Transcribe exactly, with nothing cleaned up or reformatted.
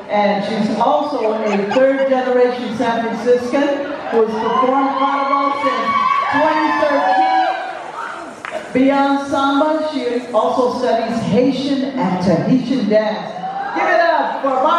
and she's also a third-generation San Franciscan who has performed Carnival since twenty thirteen. Beyond samba, she also studies Haitian and Tahitian dance. Give it up for Barbie.